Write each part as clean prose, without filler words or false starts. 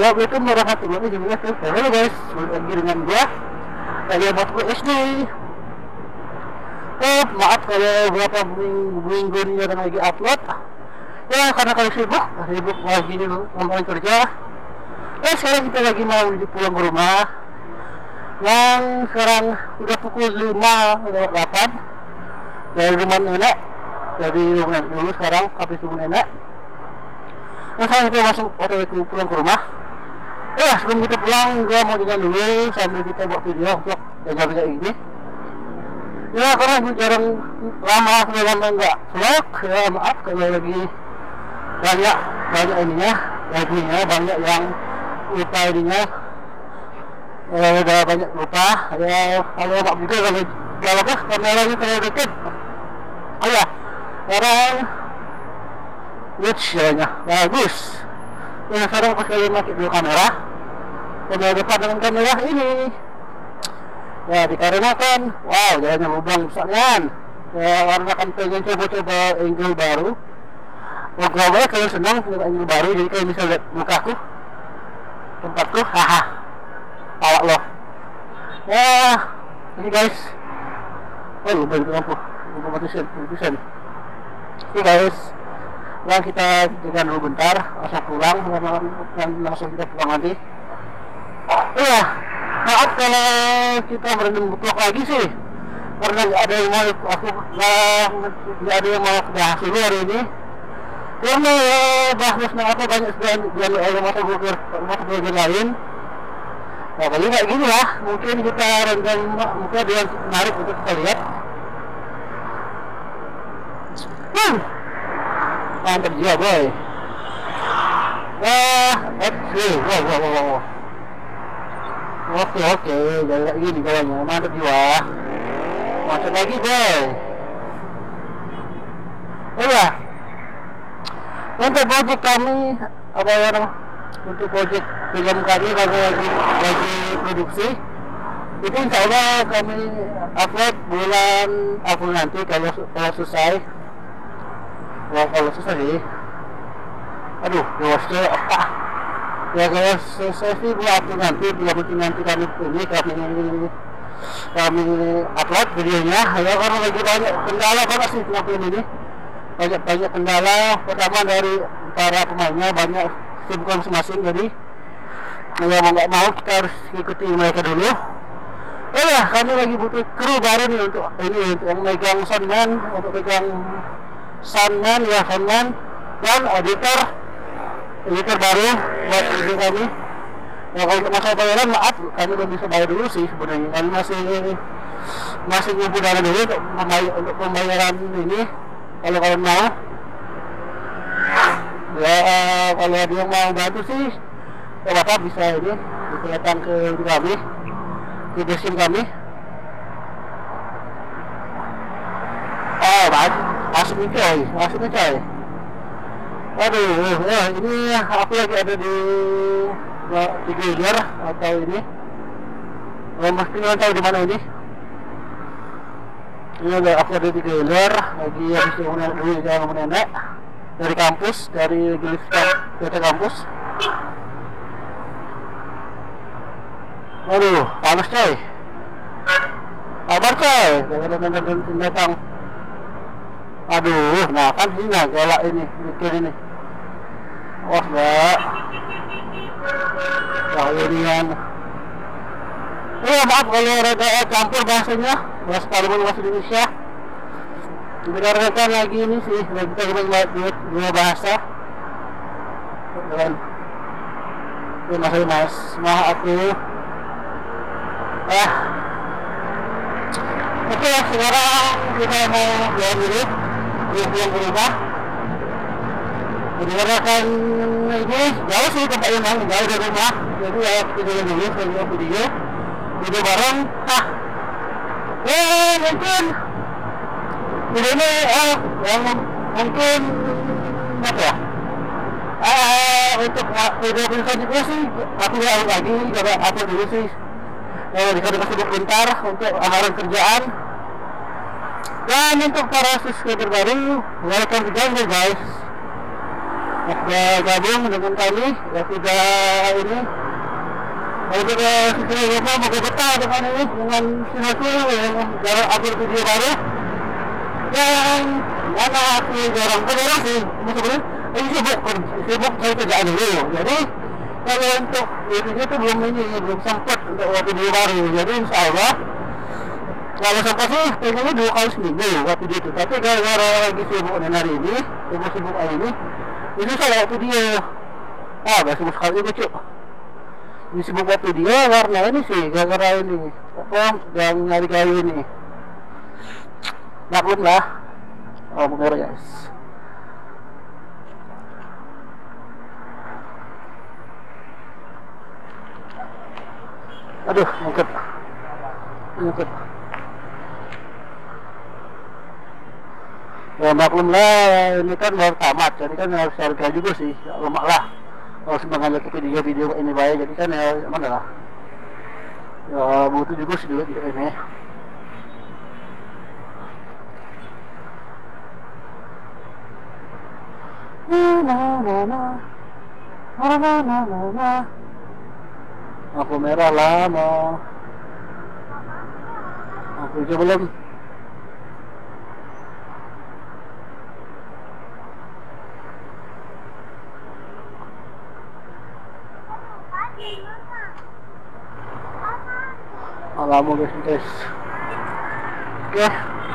Assalamualaikum warahmatullahi wabarakatuh. Halo guys, balik lagi dengan gua Tanya Bosku SD. Maaf kalau beberapa minggu ini jarang lagi upload. Ya karena kalau sibuk lagi ngomongin kerja. Sekarang kita lagi mau pulang ke rumah. Yang sekarang udah pukul 5:08 dari rumah nenek. Dari rumah nenek dulu sekarang habis rumah nenek. Nah, sekarang kita masuk pulang ke rumah. Sebelum kita pulang, gue mau jalan dulu sambil kita buat video untuk jaga-jaga ini. Ya, karena gue jarang lama nggak vlog. Ya, maaf kalau lagi banyak ininya, banyak yang lupa ininya. Udah banyak lupa. Ya, kalau maaf juga kalau kameranya terlalu dekat. Oh ya, sekarang ya, bagus. Nah, sekarang pas kalian pakai dua kamera depan dengan kamera ini ya, dikarenakan wow jalannya lubang besarnya ya, karena kan pengen coba-coba angle baru. Moga-moga kalian senang dengan angle baru, jadi kalian bisa lihat mukaku, tempatku, haha, awak loh ya. Ini guys, lupa lampu mati. Oke guys, nah kita jalan dulu bentar, langsung pulang dan langsung kita pulang nanti. Maaf kalau kita berendam vlog lagi sih, karena nggak ada yang mau nggak ada yang mau bahas dulu hari ini. Karena bahas apa banyak sekali oleh mata belajar lain. Nah, kali kayak gini lah, mungkin kita rendam, mungkin ada yang menarik untuk kita lihat. Mantap juga boy. Wow. Oke, jadi kayak gini jalannya, mantap juga. Masuk lagi boy. Untuk project kami, untuk project film kami kalau lagi produksi, itu insya Allah kami upload bulan April nanti kalau selesai. Kalau susah sih, ya kalau selesai sih buat nanti kami upload videonya ya, karena lagi banyak kendala banget sih film ini, banyak kendala. Pertama dari para pemainnya banyak sibukan masing-masing, jadi ya mau nggak mau kita harus ikuti mereka dulu. Kami lagi butuh kru baru nih untuk yang megang soundman, soundman dan editor baru buat video kami. Ya, kalau untuk masalah bayaran, maaf kami belum bisa bayar dulu sih sebenarnya, kami masih ngumpul dana dulu untuk pembayaran ini. Kalau kalian mau ya, kalau ada yang mau bantu sih ya bapak bisa datang ke kami, ke desin kami. Masuk coy. Ini aku lagi ada di Gilir atau ini. Mesti kalian tahu di mana ini. Ini aku ada di Gilir, lagi habis dulu jalan nenek dari kampus, dari Gilir ke kampus. Panas coy. Kabar coy, datang. Nah kan sini galak ini, mikir ini. Enggak. Ini maaf kalau rada campur bahasanya, bahasa Kalimantan bahasa Indonesia. Dikarenakan lagi ini sih, kita dua bahasa. Mas, maaf aku. Oke, sekarang kita mau jalan dulu pulang ke rumah. Dikarenakan ini jauh sih tempatnya, jauh dari rumah, jadi ya kita jalan dulu sambil video bareng. Mungkin video ini yang mungkin apa ya, untuk video selanjutnya sih aku ulang lagi, coba upload dulu sih. Dikasih sibuk bentar untuk amaran kerjaan. Dan untuk para subscriber baru, welcome to jungle guys. sudah gabung dengan kami ya, sudah ini kita sudah lupa mau kita dengan ini dengan Sinaku yang jarang upload video baru yang mana aku jarang bergerak sih sebenarnya ini sibuk saya kerjaan dulu. Jadi kalau untuk videonya itu belum sempat untuk video baru. Jadi insya Allah kalau sempat sih pengennya 2 kali seminggu video itu, tapi gara-gara lagi sibuk hari ini sibuk hari ini saya video gak sibuk sekali ini cuk. Ini sibuk video karena ini sih gara-gara ini apa yang nyari kayu ini maklum lah. Oh bener guys. Aduh ngikut ya maklum lah, ini kan baru tamat jadi kan harus harga juga sih ya, lemak lah kalau semangat ke video ini baik, jadi kan ya mana lah ya butuh juga sih juga ini. Aku merah lama aku juga belum. Lama guys. Oke.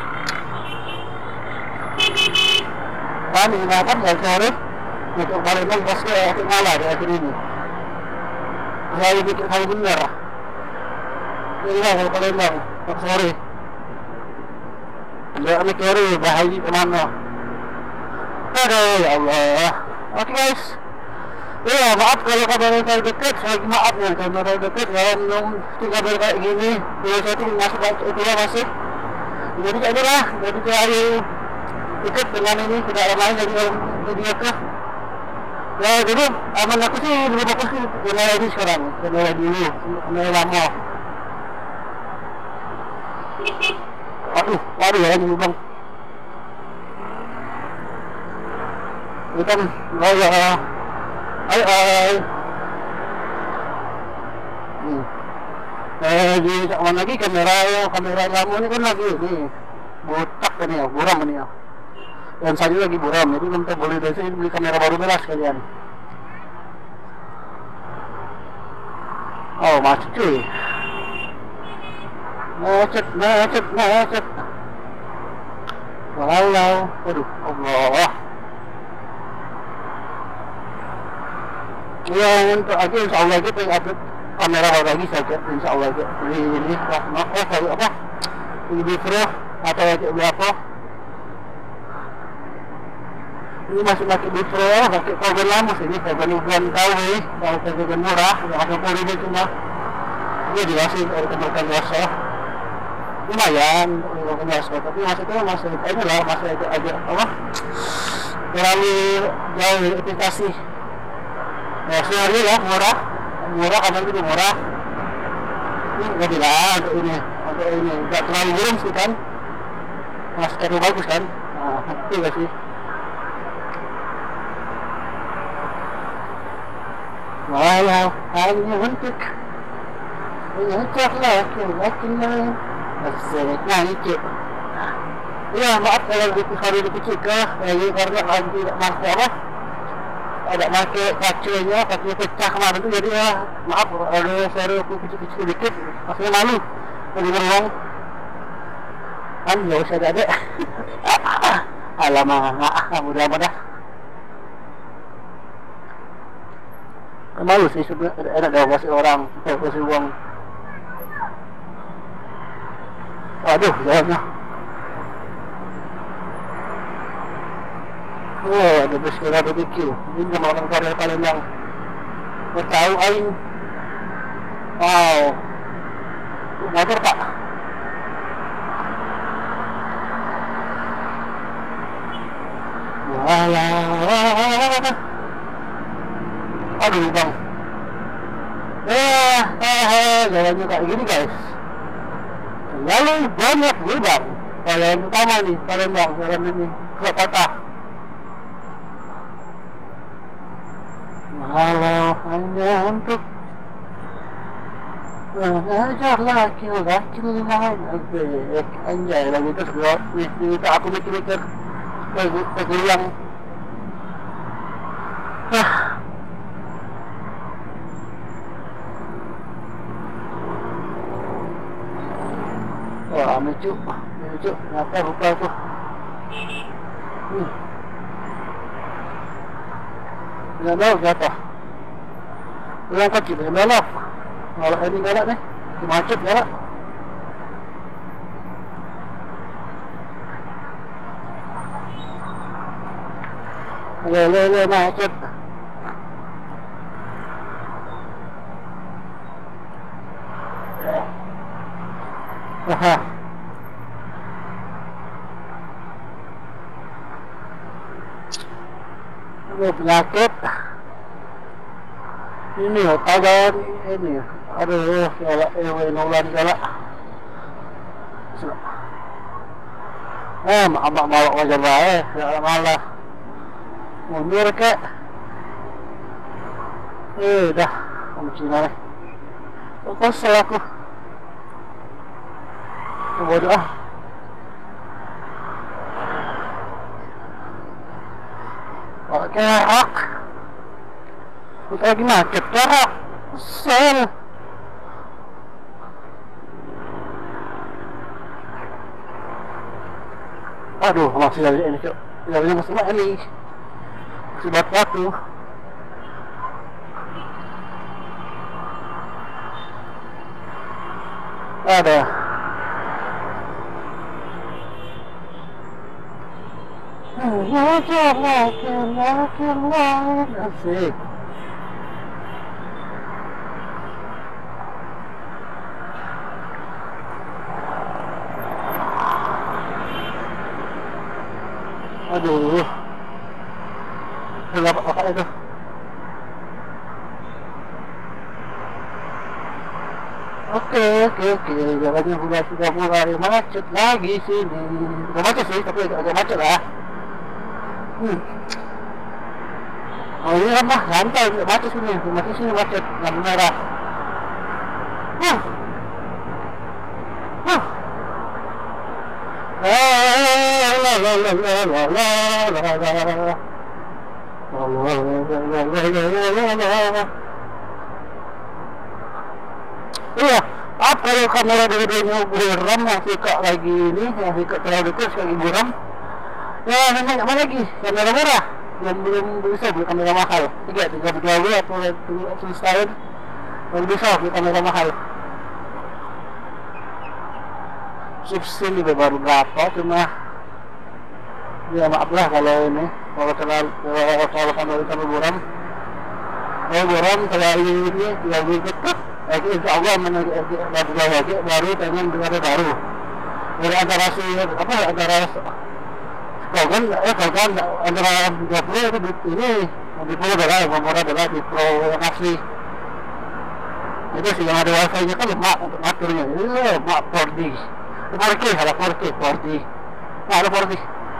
Kan ini kan dari sore untuk balik pas ke ngalah di akhir ini. Saya bikin hal benar. Ini lah kalau Palembang pas sore. Enggak mikir bahaya kemana. Aduh ya Allah. Oke guys. Ya maaf kalau kamera saya dekat, saya maaf ya kamera dekat kalau tinggal kayak gini. Kalau saya tinggal masuk itu masih. Jadi kayak lah, jadi cari ikut dengan ini tidak lain jadi video ke. Ya jadi aman aku sih lebih fokus ke kamera ini sekarang, kamera dulu, kamera lama. Waduh ya ini bang. Ini kan, oh ya. Di mana lagi kamera lama ini kan lagi ini botak kan ya, buram ini ya. Dan saya lagi buram, jadi nanti boleh dari sini beli kamera baru belas kalian. Oh macet cuy, macet. Walau, waduh, Allah. Ya untuk aja insya Allah kita upload kamera baru lagi saja insya Allah ini kalau apa ini Pro atau apa ini masih pakai Pro pakai kabel lama sih ini kabel bukan tahu nih kalau kabel murah yang pakai pori ini cuma ini dikasih dari tempat biasa lumayan untuk biasa tapi maksudnya masih ini lah masih aja apa terlalu jauh dari aplikasi. Ya sehari lah murah karena itu murah. Ini nggak bilang untuk ini nggak terlalu burung sih kan, maskernya bagus kan, nah itu nggak sih. Walau hanya untuk lah, yakinlah hasilnya itu. Ya maaf kalau hari itu kecil karena tidak masuk apa. Ada pakai kacunya pecah kemarin tuh jadi ya maaf ada saya kecil dikit masih malu jadi beruang kan nggak usah ada alamak mudah-mudahan dah malu sih sebenarnya ada kasih orang kasih uang. Aduh jalannya. Oh, ada bersekala BBQ. Ini sama orang Korea Palembang. Bertahu aing. Wow. Motor pak. Walah. Aduh bang. Jalannya kayak gini guys. Lalu banyak lubang. Kalau yang utama nih Palembang, jalan ini ke kota. untuk mengajar laki-laki lain. Anjay lagu itu segera minta aku mikir-mikir lagu yang wah lucu, kenapa lupa tuh. Nggak tahu jatuh. Yang kecil yang belok. Kalau ini galak nih, macet galak. Le macet. Ini penyakit. Ini tagar ini. Aduh, galak nulan galak. Abang bawa wajar baik, malah mundur kek. Dah, kamu Cina nih. Kesel aku. Bodoh ah. Pakai hak. Kita lagi macet dah. Kesel. Aduh, masih dari ini cok. Dari masih mana ini? Masih batu. Ada. Asik. Aduh, kenapa apa itu? Oke, jalannya sudah mulai macet lagi sini. Udah macet sih, tapi agak macet lah. Oh ini kan mah santai, macet sini, macet, lampu merah. Iya, apa kalau kamera dua-duanya buram masih kak lagi ini, masih kak terlalu dekat lagi buram. Ya, nanya apa lagi? Kamera merah yang belum bisa beli kamera mahal. 32 atau setahun baru bisa beli kamera mahal. Subsidi baru berapa cuma ya maaf lah kalau ini kalau kamera terlalu buram. Kalau buram terlalu ini terlalu dekat. Insya Allah lagi baru pengen ada baru. Dari antara kan antara 20 itu ini di Pro adalah yang murah adalah di Pro yang asli. Itu sih yang ada wifi-nya kan lemak untuk ngaturnya. Ini lemak 4D. 4K ada 4D. Nah ada 4D.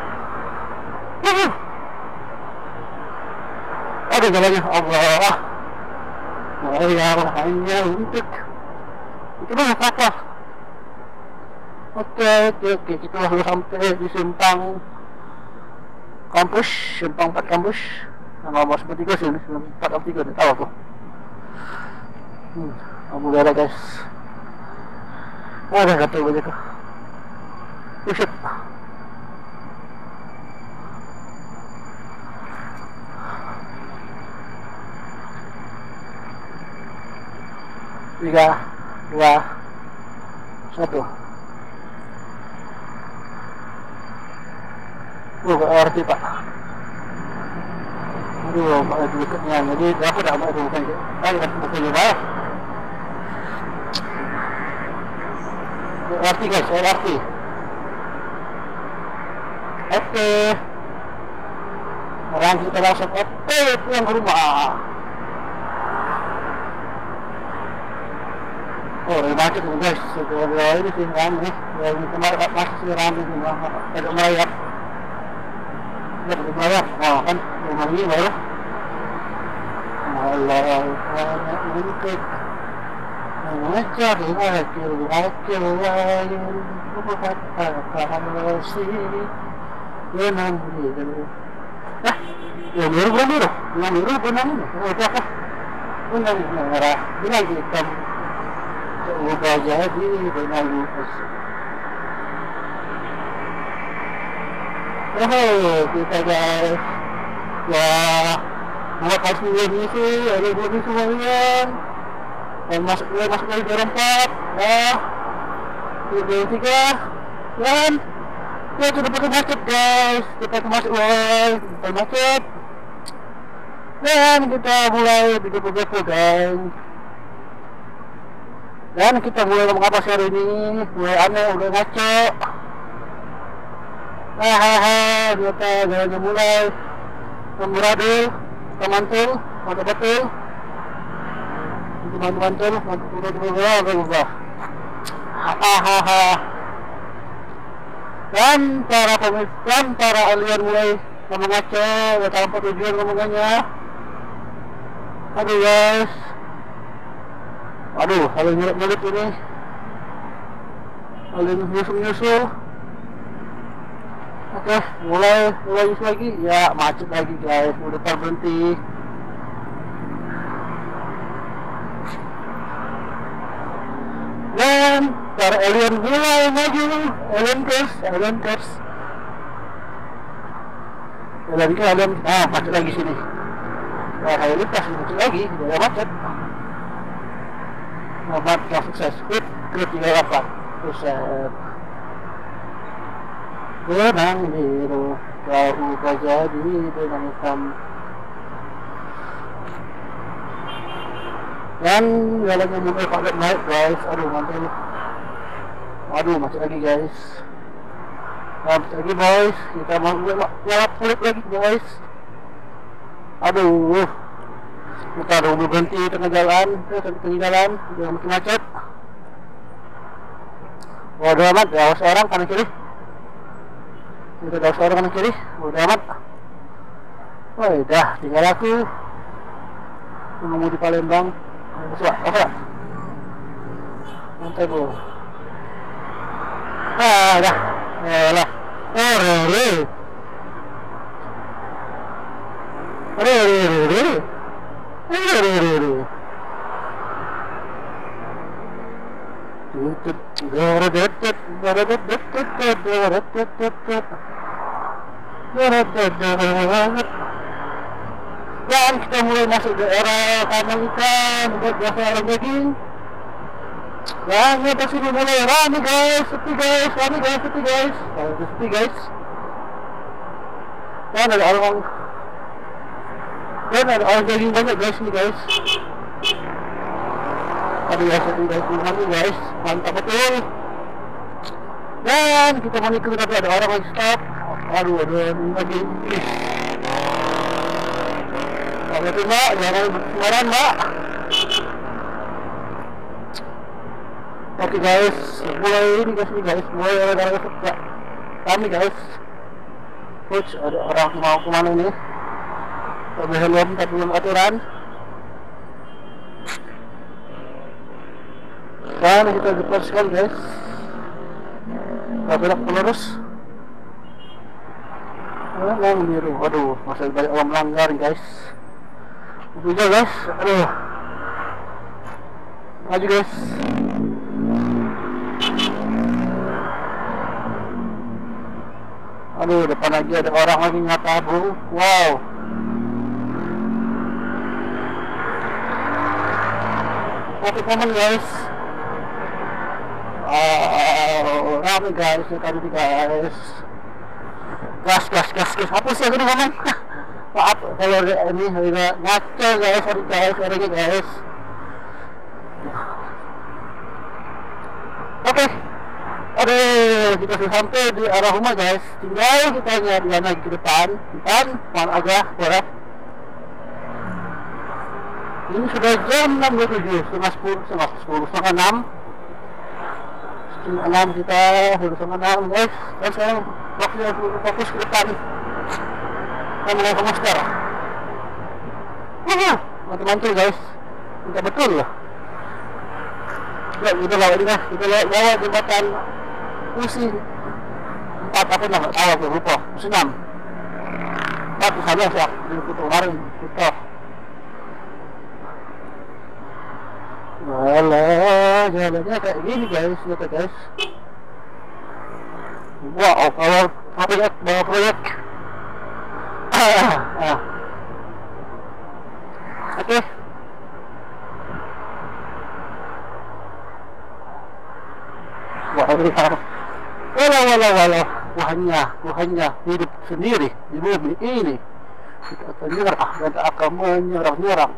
Ada jalannya Allah. Ya hanya untuk itu mah apa? Oke, kita sudah sampai di simpang 4 kampus. Nama bos bertiga sih, 4 atau 3 tahu aku. Abu Gara guys. Ada kata begitu. Buset. Tiga, 2, 1. Gak ngerti pak. Aduh, pak itu dekatnya. Jadi aku dah mau bukan juga. Ngerti guys, saya ngerti. Oke. Orang kita langsung pulang ke rumah. Oh, macet guys, ini sih ramai. Yang kemarin masih ramai semua. Ada merayap. Nah kan rumah ini baru walau hanya untuk mengejar wakil-wakil lain membuat kasih benang biru. Yang biru bukan biru, yang biru benang ini. Itu apa? Benang merah, benang hitam. Coba jadi benang lupas. Kita guys, ya makasih sih, ada bodi semuanya. Dan masuk lagi ke rempat, ya, tiga, dan ya sudah pakai macet guys, kita masuk guys, kita macet, dan kita mulai begitu guys, dan kita mulai ngomong apa sih hari ini, mulai aneh, udah ngaco, kita jalannya mulai memburadul, kita mantul, betul. Mantul, dan para alien mulai mengaco, gak tahu apa tujuan ngomongannya. Aduh guys, alien nyelip ini, alien nyusul. Oke, mulai nyusul lagi, ya macet lagi guys, udah berhenti. Dan para alien mulai maju, alien curse, macet lagi sini. Nah, hari ini pas macet lagi, udah macet. Nomor sukses, quit 38, buset. Benang biru, kau ubah jadi benang hitam. Dan jalannya mulai pakai naik guys, mantul. Masih lagi guys, masih lagi boys, kita mau lewat flip lagi guys. Kita udah berhenti tengah jalan, udah makin macet. Udah amat, ada seorang kanan kiri. Ada seorang kanan kiri, udah amat. Udah, tinggal aku menunggu di Palembang. Apa? Nanti bu. Dah. Elah. Dan kita mulai masuk daerah kandang ikan buat biasa orang daging. Dan kita sini mulai rame guys, sepi guys. Dan ada orang daging banyak guys nih guys. Sepi guys, mantap betul. Dan kita mau ikut tapi ada orang lagi stop. Ada lagi. Itu mbak, jangan sembarangan mbak. Oke guys, mulai ini guys, mulai ada kami guys. Coach, ada orang mau kemana ini? Belum tapi belum aturan. Dan kita lepaskan guys. Kita belok lurus. Yang biru, masih banyak orang melanggar guys. Juga guys, maju guys. Depan lagi ada orang lagi ngatabung. Wow. Satu momen guys. Rame guys, tadi guys. Gas. Apa sih aku ngomong? Maaf kalau ini ngaco guys, sorry guys. Oke. Kita sudah sampai di arah rumah guys. Tinggal kita jalan lagi ke depan, mana aja boleh. Ini sudah jam 6.27, setengah 6. Setengah 6 kita, setengah 6 guys. Dan sekarang waktunya fokus ke depan. Kita mulai fokus sekarang. mantul guys. Tidak betul lah. Ya, kita lewat ini lah. Kita lewat jembatan Usi 4 apa nak tahu aku lupa. Usi 6. Tapi saya siap di Kutu kemarin kita. Alah, jalannya kayak gini guys, lihat guys. Wow, kalau proyek, bawa proyek. Oke. Walau, Tuhannya hidup sendiri di bumi ini. Kita akan nyerah dan akan menyerang.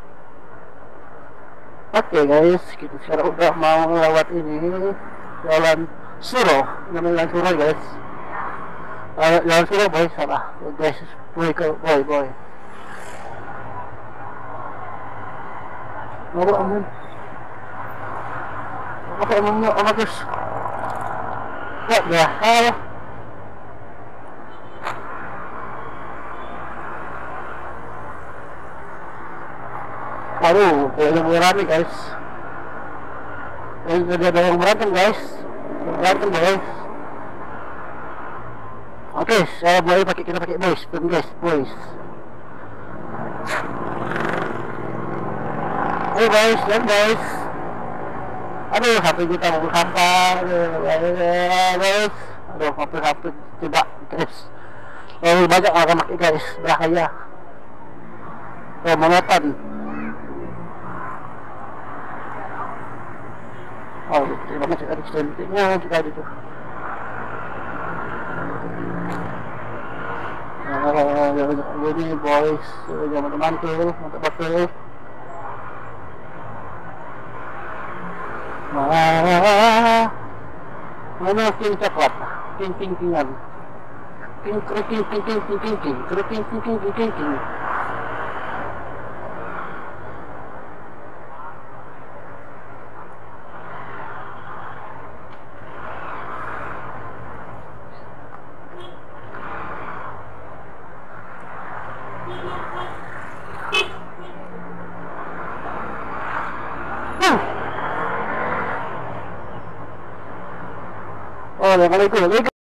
Oke guys, kita sekarang udah mau lewat ini jalan Suro, namanya jalan Suro guys. Jalan Suro boy, salah guys, boy. Apa emangnya guys? What the hell? Aduh, kayaknya berani guys. Ada yang berantem guys. Oke, saya kita pakai boys, boys. Ayo guys, guys. Aduh, HP kita mau sampah, guys. Aduh, HP tidak, guys. Lebih banyak orang pakai guys, bahaya. Monoton. Oh, terima kasih adik cantiknya kita itu. Ini boys, jangan mantul, mantap betul. Mana king coklat, king-kingan, king. Oh, yang itu.